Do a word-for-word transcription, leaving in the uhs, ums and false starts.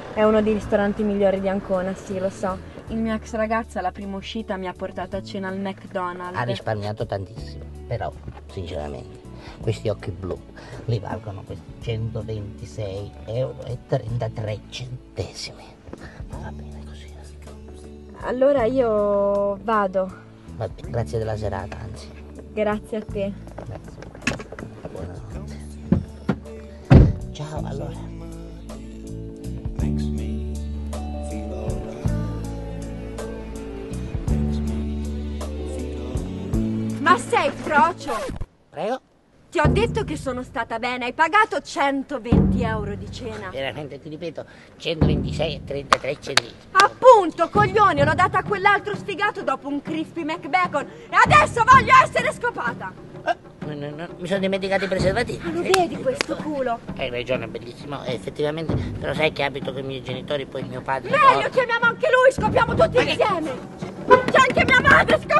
È uno dei ristoranti migliori di Ancona, sì, lo so. Il mio ex ragazzo alla prima uscita mi ha portato a cena al McDonald's. Ha risparmiato tantissimo, però, sinceramente, questi occhi blu li valgono questi centoventisei euro e trentatré centesimi. Ma va bene così. Allora io vado. Va bene, grazie della serata, anzi. Grazie a te. Grazie. Buonanotte. Ciao, allora. Ma sei frocio? Prego? Ti ho detto che sono stata bene, hai pagato centoventi euro di cena. Veramente, ti ripeto, centoventisei e trentatré centesimi. Appunto, coglioni, l'ho data a quell'altro sfigato dopo un crispy McBacon e adesso voglio essere scopata. Oh, no, no, no, mi sono dimenticato i preservativi. Ma lo vedi questo culo? Hai ragione, è bellissimo, e effettivamente, però sai che abito con i miei genitori, poi mio padre... Meglio, chiamiamo anche lui, scopiamo tutti insieme. C'è anche mia madre, scopiamo.